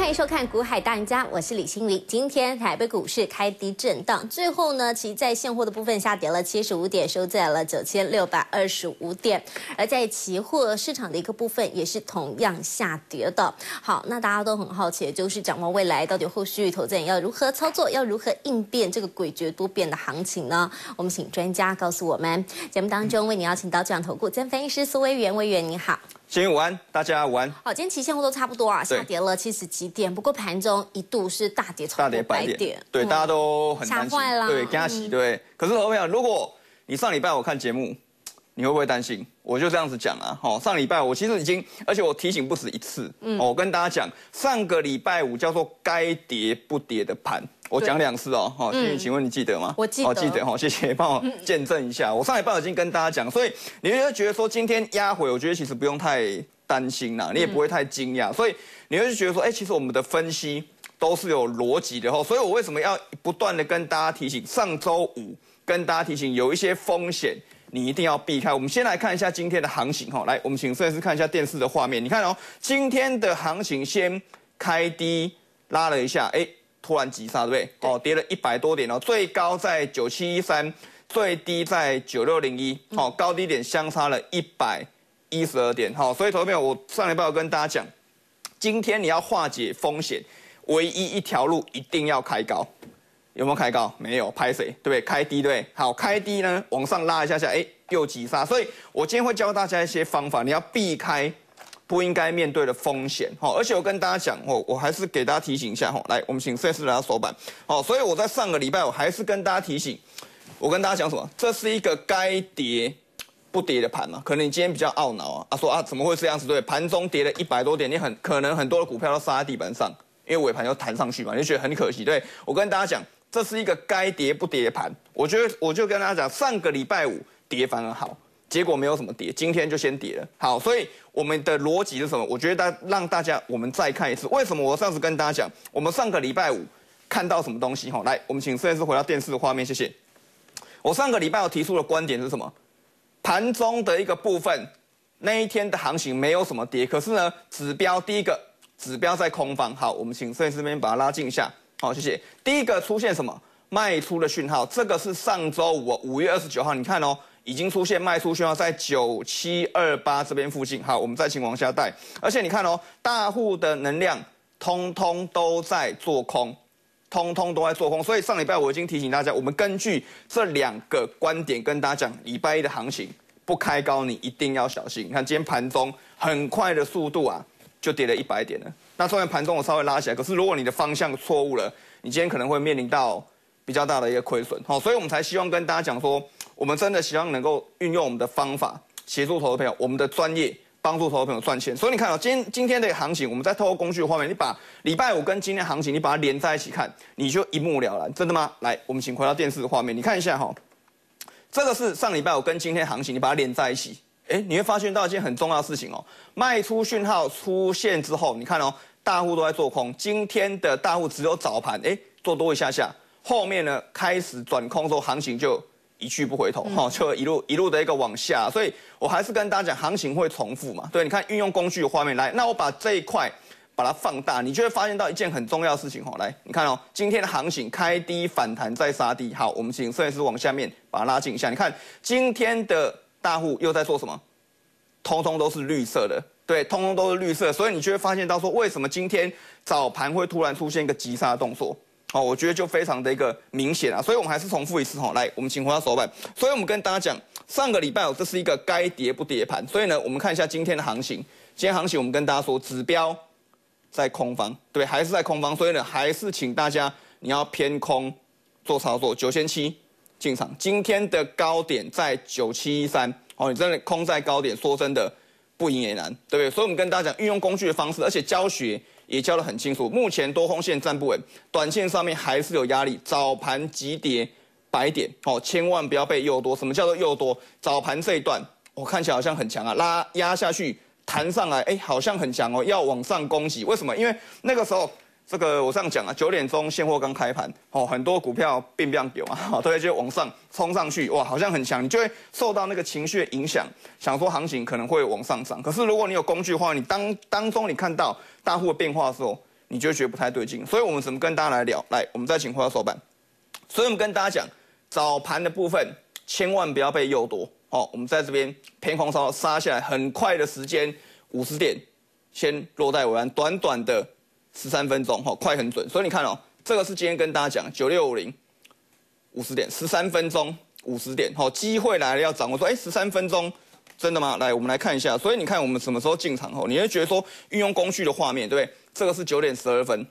欢迎收看《股海大赢家》，我是李欣怡。今天台北股市开低震荡，最后呢，其在现货的部分下跌了75点，收在了9625点。而在期货市场的一个部分，也是同样下跌的。好，那大家都很好奇，就是展望未来，到底后续投资人要如何操作，要如何应变这个诡谲多变的行情呢？我们请专家告诉我们。节目当中为您邀请到这样投顾曾分析师苏威元，威元你好。 先午安，大家午安。 好，今天期现货都差不多啊，下跌了70几点，不过盘中一度是大跌超过100点， 对，大家都很担心， 吓坏了， 对，惊喜，对。可是我跟你讲，如果你上礼拜我看节目，你会不会担心？我就这样子讲啊，上礼拜我其实已经，而且我提醒不止一次，我跟大家讲，上个礼拜五叫做该跌不跌的盘。我讲2次哦，请问你记得吗？ 我记得， 记得谢谢，帮我见证一下。我上礼拜已经跟大家讲，所以你会觉得说今天压回，我觉得其实不用太担心啦，你也不会太惊讶，所以你会觉得说，其实我们的分析都是有逻辑的，所以我为什么要不断的跟大家提醒？上周五跟大家提醒有一些风险，你一定要避开。我们先来看一下今天的行情，来，我们请摄影师看一下电视的画面，你看哦，今天的行情先开低拉了一下，突然急杀，对不对？跌了100多点哦，最高在9713，最低在9601，高低点相差了112点，所以投资朋友，我上礼拜有跟大家讲，今天你要化解风险，唯一一条路一定要开高，有没有开高？没有，拍谁？对不对？开低，对不对？好，开低呢，往上拉一下下，又急杀，所以我今天会教大家一些方法，你要避开不应该面对的风险，而且我跟大家讲，我还是给大家提醒一下，来，我们请摄影师来到手板，所以我在上个礼拜我还是跟大家提醒，我跟大家讲什么？这是一个该跌不跌的盘嘛？可能你今天比较懊恼说怎么会这样子？对，盘中跌了100多点，你可能很多的股票都杀在地板上，因为尾盘又弹上去嘛，你就觉得很可惜。对，我跟大家讲，这是一个该跌不跌的盘，我就跟大家讲，上个礼拜五跌反而好。结果没有什么跌，今天就先跌了。好，所以我们的逻辑是什么？我觉得让大家我们再看一次，为什么我上次跟大家讲，我们上个礼拜五看到什么东西？来，我们请摄影师回到电视的画面，谢谢。我上个礼拜我提出的观点是什么？盘中的一个部分，那一天的行情没有什么跌，可是呢，指标第一个指标在空方。好，我们请摄影师这边把它拉近一下。好，谢谢。第一个出现什么？卖出的讯号，这个是上周五5月29号，你看哦。已经出现卖出讯号在9728这边附近。好，我们再请往下带。而且你看哦，大户的能量通通都在做空，通通都在做空。所以上礼拜我已经提醒大家，我们根据这2个观点跟大家讲，礼拜一的行情不开高，你一定要小心。你看今天盘中很快的速度就跌了100点了。那虽然盘中我稍微拉起来，可是如果你的方向错误了，你今天可能会面临到比较大的一个亏损。所以我们才希望跟大家讲说，我们真的希望能够运用我们的方法协助投资朋友，我们的专业帮助投资朋友赚钱。所以你看今天的行情，我们在透过工具的画面，你把礼拜五跟今天行情，你把它连在一起看，你就一目了然。真的吗？来，我们请回到电视的画面，你看一下这个是上礼拜五跟今天行情，你把它连在一起，你会发现到一件很重要的事情卖出讯号出现之后，你看大户都在做空，今天的大户只有早盘做多一下下，后面呢开始转空之后，行情就一去不回头，就一路的一个往下，所以我还是跟大家讲，行情会重复嘛。对，你看运用工具的画面来，那我把这一块把它放大，你就会发现到一件很重要的事情来，你看今天的行情开低反弹再杀低，好，我们请摄影师往下面把它拉近一下，你看今天的大户又在做什么？通通都是绿色的，对，通通都是绿色，所以你就会发现到说，为什么今天早盘会突然出现一个急杀的动作？我觉得就非常的一个明显所以我们还是重复一次来，我们请回到手板。所以我们跟大家讲，上个礼拜这是一个该跌不跌盘，所以呢，我们看一下今天的行情。今天行情我们跟大家说，指标在空方，对，还是在空方，所以呢，还是请大家你要偏空做操作，9700进场。今天的高点在9713，你真的空在高点，说真的不赢也难，对不对？所以我们跟大家讲，运用工具的方式，而且教学也教得很清楚，目前多空线站不稳，短线上面还是有压力，早盘急跌100点，千万不要被诱多。什么叫做诱多？早盘这一段，我看起来好像很强压下去，弹上来，好像很强要往上攻击。为什么？因为那个时候这个我这样讲啊，9点钟现货刚开盘，很多股票并不有嘛，对，就往上冲上去，哇，好像很强，你就会受到那个情绪的影响，想说行情可能会往上涨。可是如果你有工具的话，你当中你看到大户的变化的时候， 你就会觉得不太对劲。所以我们怎么跟大家来聊？来，我们再请回到手板。所以我们跟大家讲，早盘的部分千万不要被诱多。我们在这边偏空杀下来，很快的时间50点，先落袋为安，短短的13分钟，快很准。所以你看这个是今天跟大家讲9650。50点，13分钟50点，机会来了要掌握。说，13分钟真的吗？来，我们来看一下。所以你看我们什么时候进场你会觉得说运用工具的画面，对不对？这个是9点12分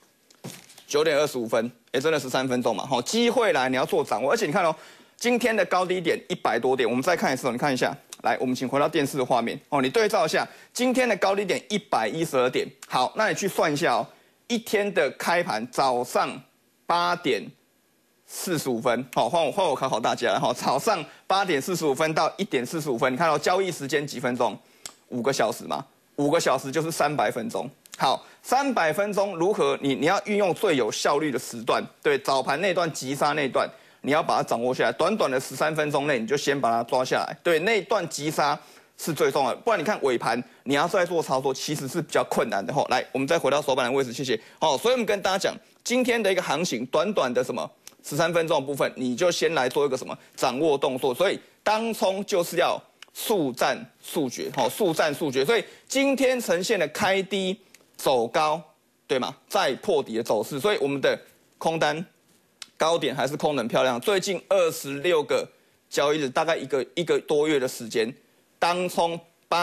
，9点25分，真的13分钟嘛。机会来你要做掌握，而且你看今天的高低点100多点，我们再看一次，你看一下。来，我们请回到电视的画面你对照一下今天的高低点112点。好，那你去算一下一天的开盘早上8点45分，换我考大家了早上8点45分到1点45分，你看交易时间几分钟？5个小时嘛，5个小时就是300分钟。好，300分钟如何？你要运用最有效率的时段，对，早盘那段急杀那段，你要把它掌握下来。短短的13分钟内，你就先把它抓下来。对，那一段急杀是最重要的，不然你看尾盘你要再做操作，其实是比较困难的来，我们再回到手板的位置，谢谢。所以我们跟大家讲，今天的一个行情，短短的什么13分钟的部分，你就先来做一个什么掌握动作。所以当冲就是要速战速决，速战速决。所以今天呈现的开低走高，对吗？再破底的走势，所以我们的空单高点还是空得很漂亮。最近26个交易日，大概一个多月的时间，当冲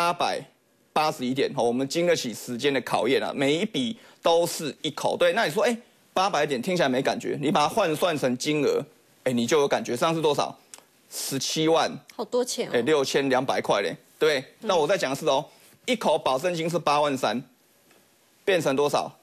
881点，我们经得起时间的考验啊，每一笔都是一口。对，那你说800点听起来没感觉，你把它换算成金额，你就有感觉。上次多少？17万，好多钱 6200块嘞，对。那我再讲一次一口保证金是8万3，变成多少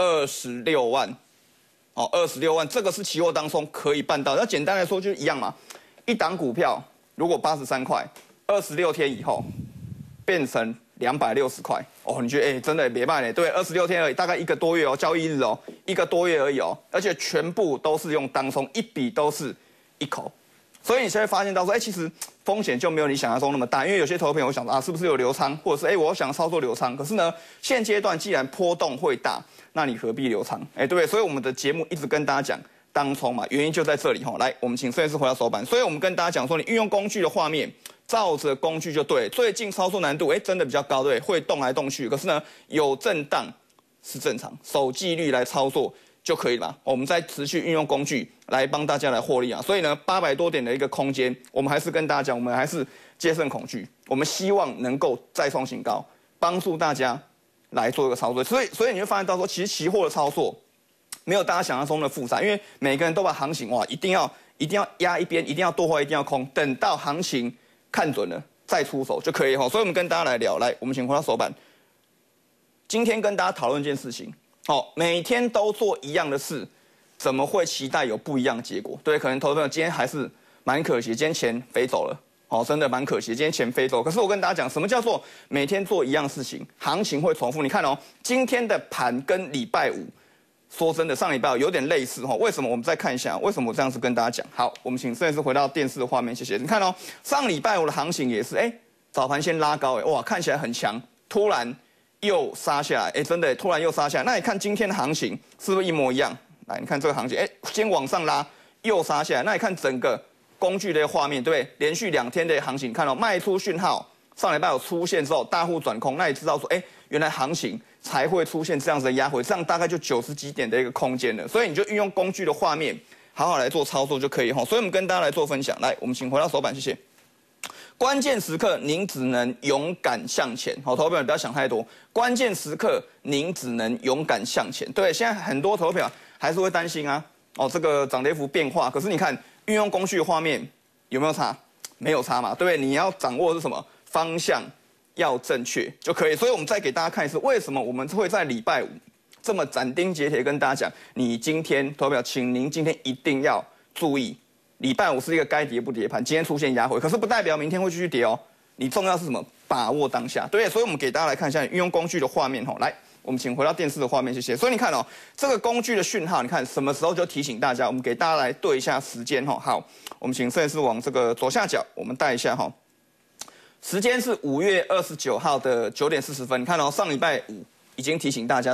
？26万。26万，这个是期货当中可以办到。那简单来说就是一样嘛，一档股票如果83块，26天以后变成260块，你觉得真的别卖嘞？对，26天而已，大概一个多月交易日一个多月而已而且全部都是用当冲，一笔都是一口。所以你现在发现到说，其实风险就没有你想象中那么大，因为有些投资朋友想说是不是有流仓，或者是我想操作流仓，可是呢，现阶段既然波动会大，那你何必流仓？对不对？所以我们的节目一直跟大家讲当冲嘛，原因就在这里来，我们请摄影师回到手板。所以我们跟大家讲说，你运用工具的画面，照着工具就对。最近操作难度真的比较高，对，会动来动去，可是呢有震荡是正常，守纪律来操作就可以了嘛。我们再持续运用工具来帮大家来获利啊。所以呢，800多点的一个空间，我们还是跟大家讲，我们还是戒慎恐惧，我们希望能够再创新高，帮助大家来做一个操作。所以你会发现到说，其实期货的操作没有大家想象中的复杂，因为每个人都把行情一定要压一边，一定要多或一定要空，等到行情看准了再出手就可以。所以我们跟大家来聊，来，我们请回到手板。今天跟大家讨论一件事情，每天都做一样的事，怎么会期待有不一样的结果？对，可能投资朋友今天还是蛮可惜，今天钱飞走了，真的蛮可惜，今天钱飞走。可是我跟大家讲，什么叫做每天做一样事情，行情会重复？你看今天的盘跟礼拜五，说真的，上礼拜五有点类似为什么？我们再看一下，为什么我这样子跟大家讲？好，我们请摄影师回到电视的画面，谢谢。你看上礼拜五的行情也是，早盘先拉高，哇，看起来很强，突然又杀下来，真的突然又杀下来。那你看今天的行情是不是一模一样？来，你看这个行情，先往上拉，又杀下来。那你看整个工具的画面，对不对？连续2天的行情，看卖出讯号，上礼拜有出现之后，大户转空，那你知道说，原来行情才会出现这样子的压回，这样大概就90几点的一个空间了。所以你就运用工具的画面，好好来做操作就可以。所以我们跟大家来做分享。来，我们请回到手板，谢谢。关键时刻，您只能勇敢向前。投资朋友不要想太多。关键时刻，您只能勇敢向前。对，现在很多投资朋友还是会担心啊。这个涨跌幅变化，可是你看运用工具的画面有没有差？没有差嘛，对不对？你要掌握的是什么方向？要正确就可以。所以我们再给大家看一次，为什么我们会在礼拜五这么斩钉截铁跟大家讲，你今天投资朋友，请您今天一定要注意。礼拜五是一个该跌不跌盘，今天出现压回，可是不代表明天会继续跌你重要是什么？把握当下，对不对？所以我们给大家来看一下运用工具的画面来，我们请回到电视的画面，谢谢。所以你看这个工具的讯号，你看什么时候就提醒大家，我们给大家来对一下时间好，我们请摄影师往这个左下角，我们带一下时间是5月29号的9点40分。你看上礼拜五已经提醒大家，对，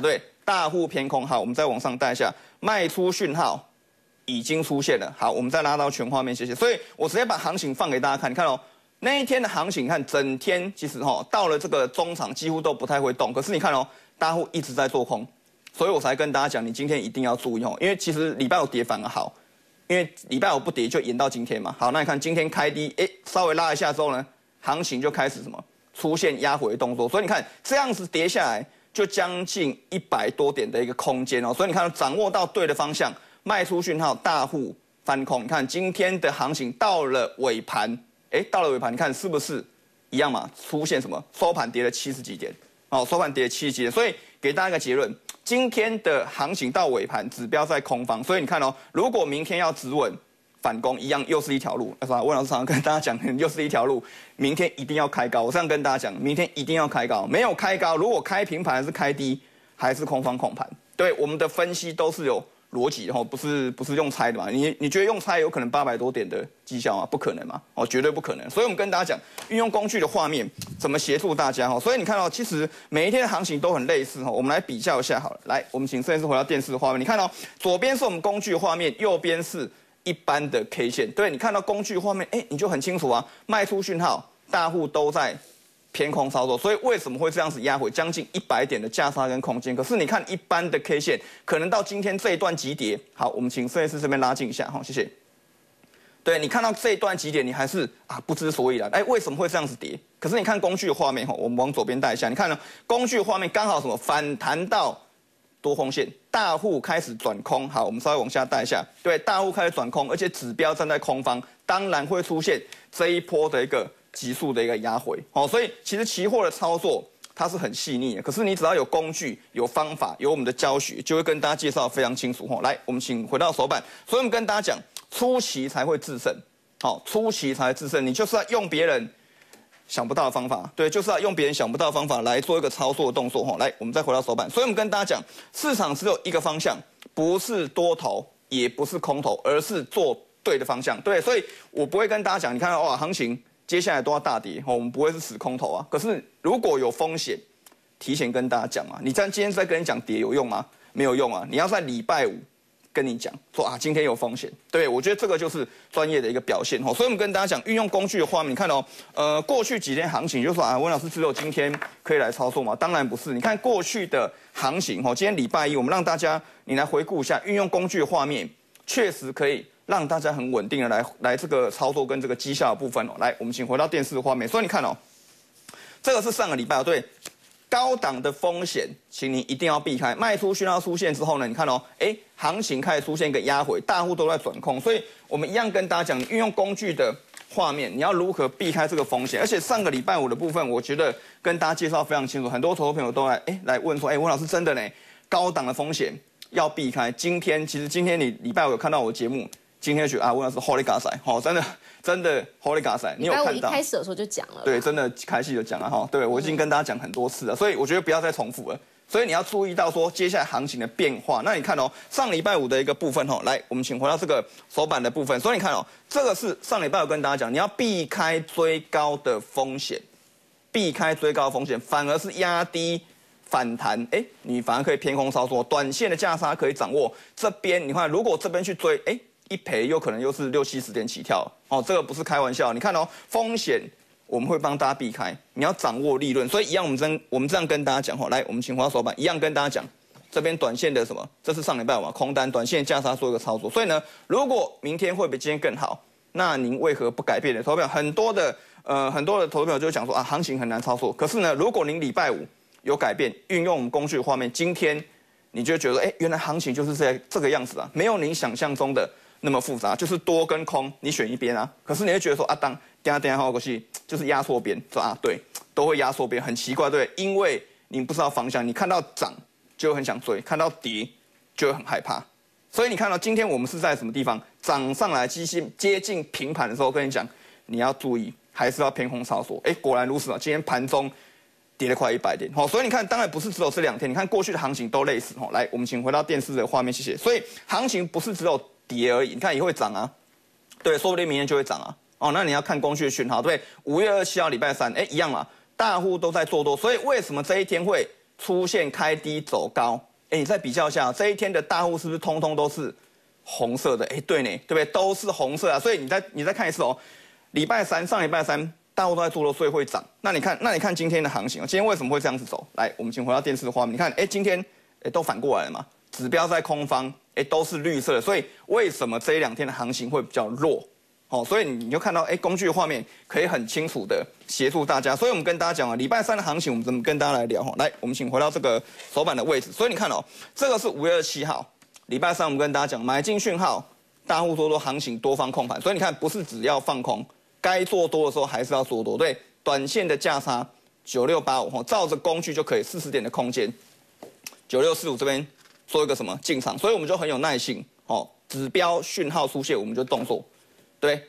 大户偏空，好，我们再往上带一下，卖出讯号已经出现了。好，我们再拉到全画面，谢谢。所以我直接把行情放给大家看，你看哦，那一天的行情，你看整天其实到了这个中场几乎都不太会动，可是你看哦，大户一直在做空，所以我才跟大家讲，你今天一定要注意哦，因为其实礼拜五跌反而好，因为礼拜五不跌就延到今天嘛。好，那你看今天开低，稍微拉一下之后呢，行情就开始什么出现压回的动作，所以你看这样子跌下来，就将近100多点的一个空间哦，所以你看掌握到对的方向，卖出讯号，大户翻空。你看今天的行情到了尾盘，到了尾盘，你看是不是一样嘛？出现什么？收盘跌了70几点，收盘跌了70几点，所以给大家一个结论，今天的行情到尾盘指标在空方，所以你看哦，如果明天要止稳反攻，一样又是一条路。是吧？温老师常常跟大家讲，又是一条路，明天一定要开高。我这样跟大家讲，明天一定要开高，没有开高，如果开平盘还是开低，还是空方控盘。对，我们的分析都是有逻辑的，不是用猜的嘛？你觉得用猜有可能800多点的绩效吗？不可能嘛？绝对不可能。所以我们跟大家讲，运用工具的画面怎么协助大家所以你看到，其实每一天的行情都很类似我们来比较一下好了。来，我们请摄影师回到电视画面，你看到左边是我们工具画面，右边是一般的 K 线。对，你看到工具画面，你就很清楚啊，卖出讯号，大户都在偏空操作，所以为什么会这样子压回将近100点的价差跟空间？可是你看一般的 K 线，可能到今天这一段急跌，好，我们请摄影师这边拉近一下，谢谢。对，你看到这一段急跌，你还是不知所以然，为什么会这样子跌？可是你看工具的画面，我们往左边带一下，你看呢，工具画面刚好什么反弹到多空线，大户开始转空，好，我们稍微往下带一下，对，大户开始转空，而且指标站在空方，当然会出现这一波的一个急速的一个压回，所以其实期货的操作它是很细腻的，可是你只要有工具、有方法、有我们的教学，就会跟大家介绍非常清楚。来，我们请回到手板，所以我们跟大家讲，初期才会制胜，初期才会制胜，你就是要用别人想不到的方法，对，就是要用别人想不到的方法来做一个操作的动作。来，我们再回到手板，所以我们跟大家讲，市场只有一个方向，不是多头，也不是空头，而是做对的方向。对，所以我不会跟大家讲，你看哇，行情接下来都要大跌，我们不会是死空头啊。可是如果有风险，提前跟大家讲嘛。你今天在跟你讲跌有用吗？没有用啊。你要在礼拜五跟你讲说今天有风险。对，我觉得这个就是专业的一个表现。所以我们跟大家讲，运用工具的画面，你看过去几天行情就说温老师只有今天可以来操作吗？当然不是。你看过去的行情，今天礼拜一，我们让大家你来回顾一下，运用工具的画面，确实可以让大家很稳定的来这个操作跟这个绩效的部分来，我们请回到电视画面。所以你看这个是上个礼拜对高档的风险，请你一定要避开。卖出讯号出现之后呢，你看行情开始出现一个压回，大户都在转空，所以我们一样跟大家讲，你运用工具的画面，你要如何避开这个风险。而且上个礼拜五的部分，我觉得跟大家介绍非常清楚，很多投资朋友都来问说，温老师真的呢，高档的风险要避开。其实今天你礼拜五有看到我的节目。今天觉得温老师 Holy God 赛，真的 Holy God 赛，你有看到？ 一开始的时候就讲了， 对，真的开戏就讲了对，我已经跟大家讲很多次了，所以我觉得不要再重复了。所以你要注意到说接下来行情的变化。那你看上礼拜五的一个部分来，我们请回到这个手板的部分。所以你看这个是上礼拜五跟大家讲，你要避开追高的风险，避开追高的风险，反而是压低反弹，你反而可以偏空操作，短线的价差可以掌握。这边你看，如果这边去追，一赔有可能又是60-70点起跳这个不是开玩笑。你看风险我们会帮大家避开，你要掌握利润。所以一样，我们这样跟大家讲来，我们请回到手板，一样跟大家讲，这边短线的什么，这是上礼拜嘛，空单短线价差做一个操作。所以呢，如果明天会比今天更好，那您为何不改变呢？投资朋友很多的投资朋友就会讲说行情很难操作。可是呢，如果您礼拜五有改变，运用我们工具的画面，今天你就会觉得原来行情就是这个样子啊，没有您想象中的那么复杂，就是多跟空，你选一边啊。可是你会觉得说等下好过去就是压错边，说对，都会压错边，很奇怪，对，因为你不知道方向，你看到涨就会很想追，看到跌就会很害怕。所以你看到今天我们是在什么地方涨上来接近平盘的时候，跟你讲你要注意，还是要偏空操作。果然如此啊，今天盘中跌了快100点，所以你看，当然不是只有这2天，你看过去的行情都类似，来，我们请回到电视的画面，谢谢。所以行情不是只有跌而已，你看也会涨啊，对，说不定明天就会涨啊。那你要看工具的讯号，对，5月27号礼拜三，一样嘛，大户都在做多，所以为什么这一天会出现开低走高？ 你再比较一下这一天的大户是不是通通都是红色的？对呢，对不对？都是红色啊。所以你再看一次哦，上礼拜三大户都在做多，所以会涨。那你看今天的行情，今天为什么会这样子走？来，我们请回到电视的画面，你看，今天都反过来了嘛，指标在空方，都是绿色的，所以为什么这一两天的行情会比较弱？所以你就看到，工具的画面可以很清楚的协助大家。所以我们跟大家讲啊，礼拜三的行情，我们怎么跟大家来聊？来，我们请回到这个手板的位置。所以你看这个是5月27号，礼拜三我们跟大家讲买进讯号，大户做多行情，多方控盘。所以你看，不是只要放空，该做多的时候还是要做多。对，短线的价差9685，照着工具就可以40点的空间，9645这边做一个什么进场。所以我们就很有耐性，指标讯号出现我们就动作。对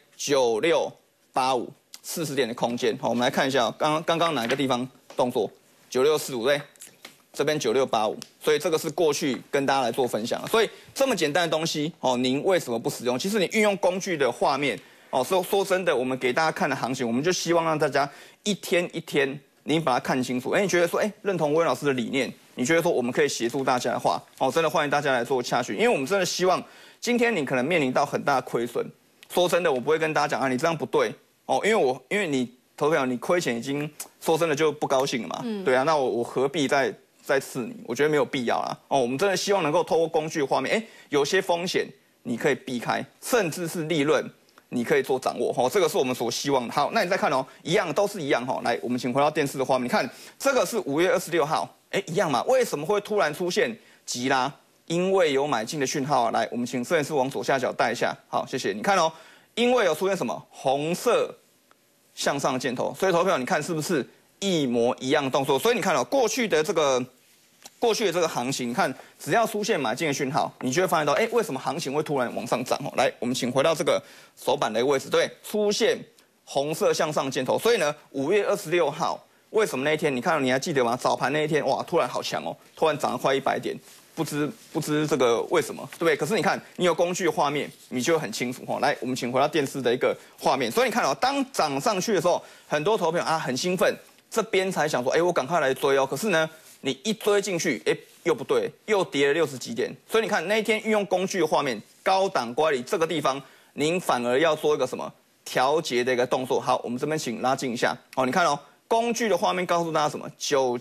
，9685，40点的空间。好，我们来看一下，刚刚哪个地方动作？9645对，这边9685，所以这个是过去跟大家来做分享。所以这么简单的东西，您为什么不使用？其实你运用工具的画面，说真的，我们给大家看的行情，我们就希望让大家一天一天，你把它看清楚。你觉得说，认同威老师的理念，你觉得说我们可以协助大家的话，真的欢迎大家来做洽询，因为我们真的希望今天你可能面临到很大的亏损。说真的，我不会跟大家讲啊，你这样不对因为你投票你亏钱已经说真的就不高兴了嘛，对啊，那我何必再刺你？我觉得没有必要啦。我们真的希望能够透过工具画面，有些风险你可以避开，甚至是利润你可以做掌握这个是我们所希望的。好，那你再看一样都是一样来，我们请回到电视的画面，你看这个是5月26号，一样嘛？为什么会突然出现急拉？因为有买进的讯号来，我们请摄影师往左下角带一下。好，谢谢。你看因为有出现什么红色向上的箭头，所以投票你看是不是一模一样动作？所以你看过去的这个行情，你看只要出现买进的讯号，你就会发现到，为什么行情会突然往上涨？来，我们请回到这个手板的位置，对，出现红色向上箭头。所以呢，5月26号，为什么那一天？你看你还记得吗？早盘那一天，哇，突然好强突然涨了快100点。不知这个为什么，对不对？可是你看，你有工具的画面，你就会很清楚来，我们请回到电视的一个画面。所以你看当涨上去的时候，很多投票很兴奋，这边才想说，我赶快来追可是呢，你一追进去，又不对，又跌了60几点。所以你看那一天运用工具的画面，高档乖离这个地方，您反而要做一个什么调节的一个动作。好，我们这边请拉近一下。你看工具的画面告诉大家什么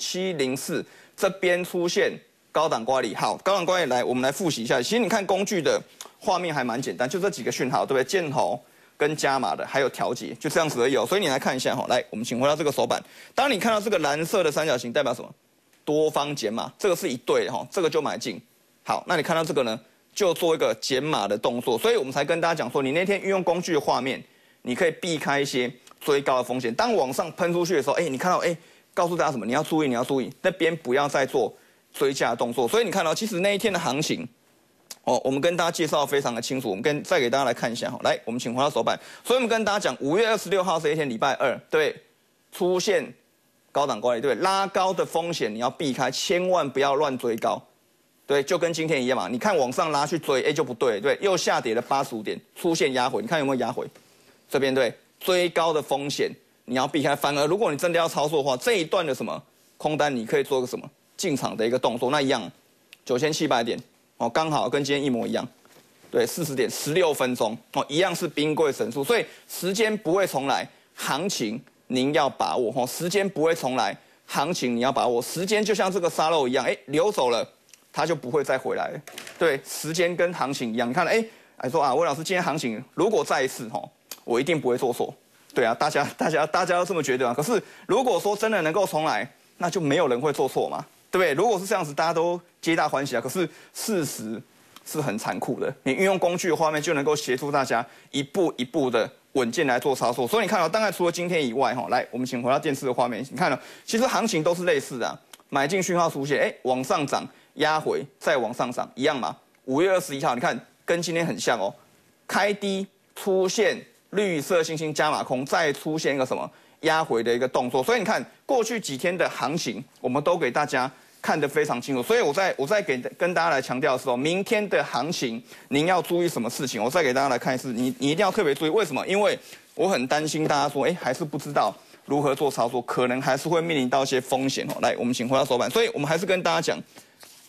？9704这边出现。高档乖离，好，高档乖离来，我们来复习一下。其实你看工具的画面还蛮简单，就这几个讯号，对不对？箭头跟加码的，还有调节，就这样子而已所以你来看一下来，我们请回到这个手板。当你看到这个蓝色的三角形，代表什么？多方减码，这个是一对这个就买进。好，那你看到这个呢，就做一个减码的动作。所以我们才跟大家讲说，你那天运用工具的画面，你可以避开一些追高的风险。当往上喷出去的时候，你看到告诉大家什么？你要注意，那边不要再做追加的动作。所以你看其实那一天的行情，我们跟大家介绍非常的清楚。我们再给大家来看一下来，我们请回到手板。所以我们跟大家讲，5月26号这一天，礼拜二，对，出现高档乖离，对，拉高的风险你要避开，千万不要乱追高，对，就跟今天一样嘛。你看往上拉去追，就不对，对，又下跌了85点，出现压回，你看有没有压回？这边对，追高的风险你要避开。反而如果你真的要操作的话，这一段的什么空单，你可以做个什么？进场的一个动作，那一样9700点刚好跟今天一模一样，对，40点16分钟一样是兵贵神速，所以时间不会重来，行情您要把握时间不会重来，行情你要把握，时间就像这个沙漏一样，流走了，它就不会再回来了，对，时间跟行情一样，你看说威老师今天行情如果再一次我一定不会做错，对啊，大家都这么觉得可是如果说真的能够重来，那就没有人会做错嘛。对不对？如果是这样子，大家都皆大欢喜可是事实是很残酷的。你运用工具的画面就能够协助大家一步一步的稳健来做操作。所以你看当然除了今天以外来，我们请回到电视的画面，你看其实行情都是类似的买进讯号出现，往上涨，压回，再往上涨，一样嘛。5月21号，你看跟今天很像开低出现绿色星星加码空，再出现一个什么？压回的一个动作，所以你看过去几天的行情，我们都给大家看得非常清楚。所以我再跟大家来强调的时候，明天的行情您要注意什么事情？我再给大家来看一次，你一定要特别注意。为什么？因为我很担心大家说，还是不知道如何做操作，可能还是会面临到一些风险来，我们请回到手板。所以我们还是跟大家讲，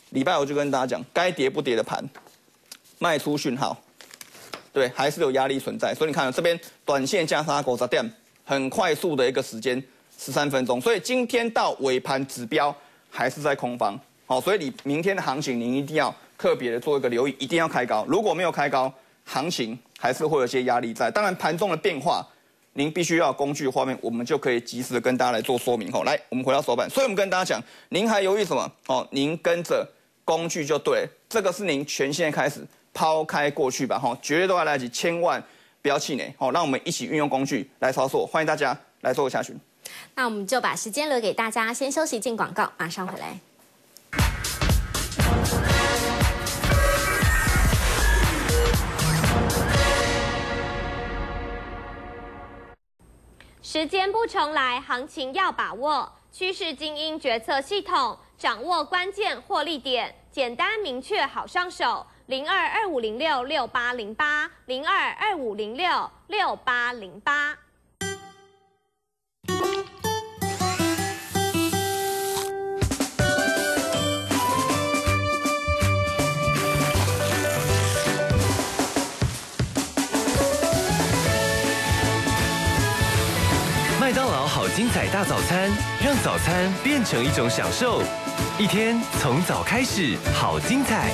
礼拜我就跟大家讲，该跌不跌的盘，卖出讯号，对，还是有压力存在。所以你看这边短线价差90点，很快速的一个时间，13分钟。所以今天到尾盘指标还是在空方，好，所以你明天的行情您一定要特别的做一个留意，一定要开高。如果没有开高，行情还是会有一些压力在。当然盘中的变化，您必须要有工具画面，我们就可以及时的跟大家来做说明。吼，来，我们回到手板，所以我们跟大家讲，您还犹豫什么？哦，您跟着工具就对了，这个是您全线开始抛开过去吧，哈，绝对都要来得及，千万不要气馁。好，让我们一起运用工具来操作，欢迎大家来做个下询。 那我们就把时间留给大家，先休息进广告，马上回来。 时间不重来，行情要把握。趋势精英决策系统，掌握关键获利点，简单明确好上手。02-2506-6808，02-2506-6808。 麦当劳好精彩大早餐，让早餐变成一种享受。一天从早开始，好精彩。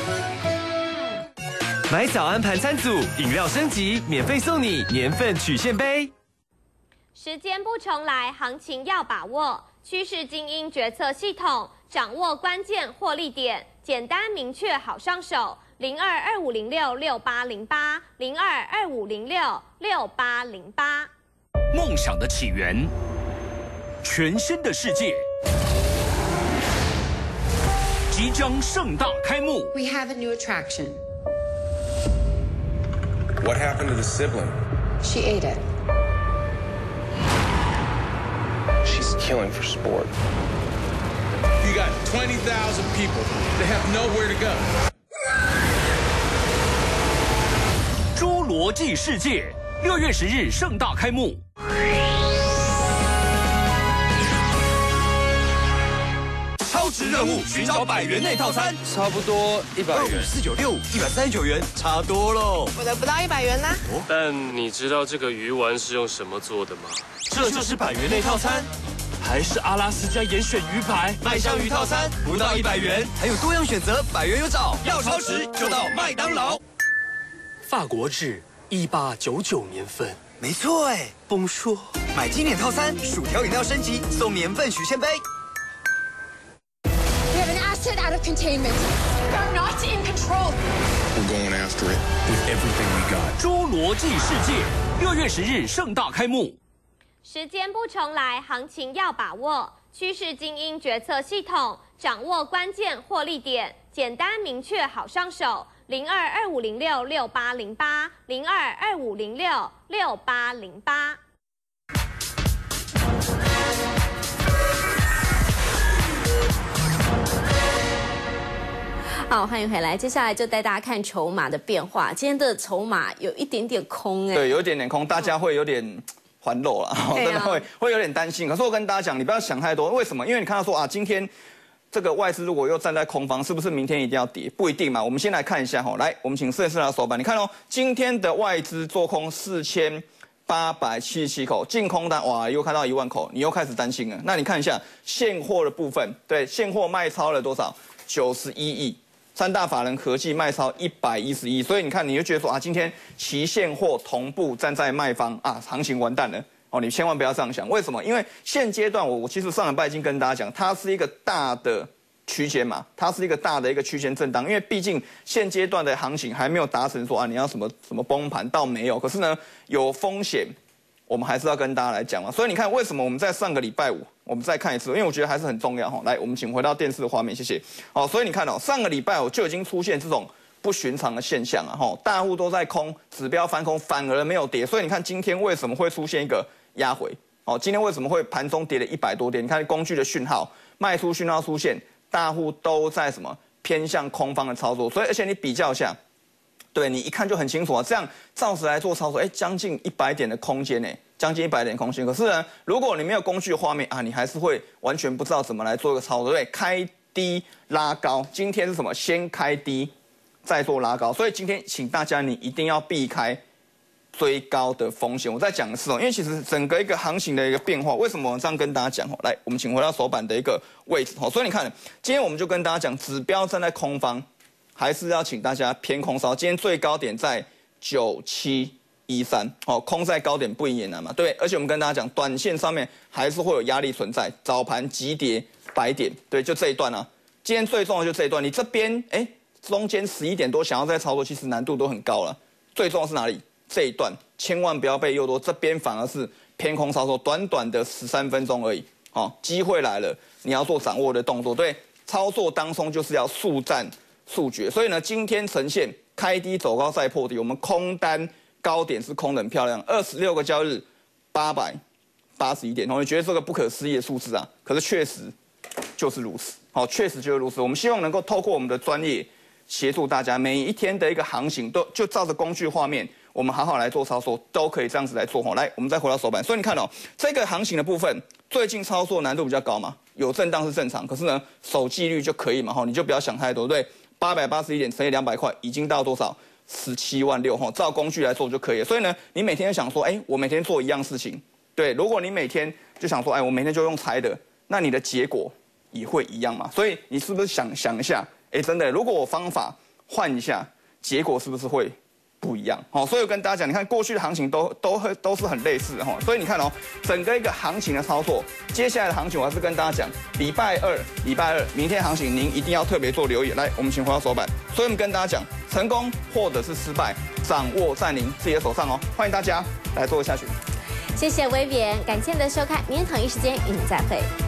买早安盘餐组，饮料升级，免费送你年份曲线杯。 时间不重来，行情要把握。趋势精英决策系统，掌握关键获利点，简单明确好上手。02-2506-6808，02-2506-6808。 梦想的起源，全新的世界，即将盛大开幕。 We have a new attraction. What happened to the sibling? She ate it. She's killing for sport. You got 20,000 people that have nowhere to go. 侏罗纪世界，6月10日盛大开幕。 超值任务，寻找100元内套餐， 差不多100元。 496，139元，差多喽。 我的不到100元呢。 但你知道这个鱼丸是用什么做的吗？ 这就是100元内套餐， 还是阿拉斯加严选鱼排？ 麦香鱼套餐不到100元，还有多样选择，100元有找。要超值就到麦当劳。 法国制1899年份。 没错哎， 崩说买经典套餐，薯条饮料升级送年份许仙杯。 We have an asset out of containment. We're not in control. We're going after it with everything we got. 侏罗纪世界，6月10日盛大开幕。 时间不重来，行情要把握。趋势精英决策系统，掌握关键获利点，简单明确好上手。02-2506-6808，02-2506-6808。 好，欢迎回来。接下来就带大家看筹码的变化。今天的筹码有一点点空哎， 对，有一点点空，大家会有点环漏了，真的会有点担心。可是我跟大家讲，你不要想太多，为什么？因为你看到说啊，今天这个外资如果又站在空方，是不是明天一定要跌？不一定嘛。我们先来看一下哈，来，我们请摄影师拿手板，你看哦，今天的外资做空4877口，净空单哇又看到1万口，你又开始担心了。那你看一下现货的部分，对，现货卖超了多少？91亿。3大法人合计卖超111亿，所以你看，你就觉得说啊，今天期现货同步站在卖方啊，行情完蛋了哦，你千万不要这样想。为什么？因为现阶段我其实上礼拜已经跟大家讲，它是一个大的区间嘛，它是一个大的一个区间震荡，因为毕竟现阶段的行情还没有达成说啊，你要什么崩盘，倒没有。可是呢，有风险，我们还是要跟大家来讲嘛。所以你看，为什么我们在上个礼拜五？我们再看一次，因为我觉得还是很重要哈。来，我们请回到电视的画面，谢谢。好，所以你看哦，上个礼拜就已经出现这种不寻常的现象了哈，大户都在空，指标翻空，反而没有跌。所以你看今天为什么会出现一个压回？哦，今天为什么会盘中跌了100多点？你看工具的讯号，卖出讯号出现，大户都在什么偏向空方的操作。所以而且你比较一下，对你一看就很清楚啊。这样照实来做操作，将近100点的空间呢。将近100点空间，可是呢，如果你没有工具画面啊，你还是会完全不知道怎么来做一个操作。对，开低拉高。今天是什么？先开低，再做拉高。所以今天请大家你一定要避开追高的风险。我再讲一次哦，因为其实整个一个行情的一个变化，为什么我这样跟大家讲哦？来，我们请回到手板的一个位置哦。所以你看，今天我们就跟大家讲，指标站在空方，还是要请大家偏空稍。今天最高点在9713哦，空在高点不赢也难嘛，对不对？而且我们跟大家讲，短线上面还是会有压力存在，早盘急跌100点，对，就这一段啊。今天最重要的就这一段，你这边中间11点多想要再操作，其实难度都很高了。最重要是哪里？这一段千万不要被诱多，这边反而是偏空操作，短短的13分钟而已。好，机会来了，你要做掌握的动作。对，操作当中就是要速战速决。所以呢，今天呈现开低走高再破底，我们空单高点是空得很漂亮，26个交易日881点。我觉得这个不可思议的数字啊，可是确实就是如此。好，确实就是如此。我们希望能够透过我们的专业协助大家，每一天的一个行情都就照着工具画面。我们好好来做操作，都可以这样子来做。来，我们再回到手板。所以你看哦，这个行情的部分，最近操作难度比较高嘛，有震荡是正常。可是呢，守纪律就可以嘛，你就不要想太多，对不对？881点乘以200块，已经到多少？176000哈，照工具来做就可以了。所以呢，你每天想说，我每天做一样事情，对。如果你每天就想说，我每天就用猜的，那你的结果也会一样嘛。所以你是不是想一下，真的，如果我方法换一下，结果是不是会不一样？所以我跟大家讲，你看过去的行情都是很类似的。所以你看哦，整个一个行情的操作，接下来的行情我还是跟大家讲，礼拜二明天行情您一定要特别做留意。来，我们请回到手板。所以我们跟大家讲，成功或者是失败，掌握在您自己的手上哦。欢迎大家来做下去。 谢谢威廉，感谢您的收看，明天同一时间与你再会。